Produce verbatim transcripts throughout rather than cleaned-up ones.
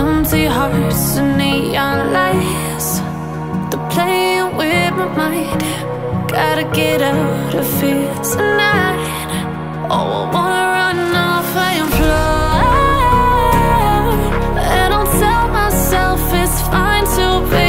empty hearts and neon lights. They're playing with my mind. Gotta get out of here tonight. Oh, I wanna run off and fly. And I'll tell myself it's fine to be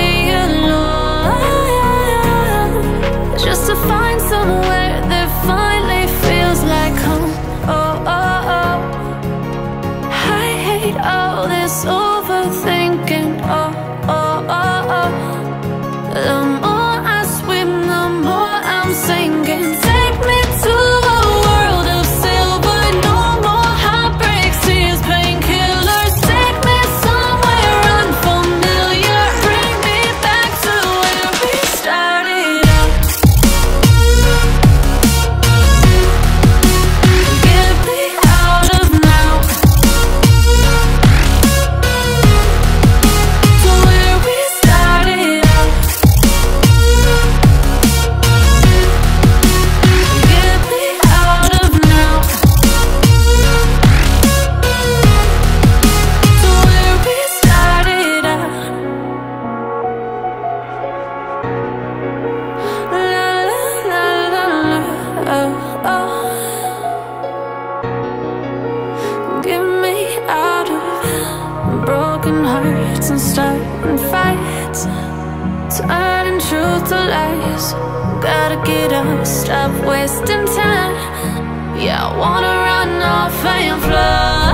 alone, just to find somewhere that finally feels like home. Oh, oh, oh. I hate all this overthinking. Oh, oh, oh, oh. The more I swim, the more I'm sinking. Take me to a world of silver. No more heartbreaks, tears, painkillers. Take me somewhere unfamiliar. Bring me back to where we started out. Get me out of now, to where we started out. Get me out of now, to where we started out. La la la la la, oh, oh. Get me out of broken hearts and starting fights, turning truth to lies. Gotta get up, stop wasting time. Yeah, I wanna run off and fly.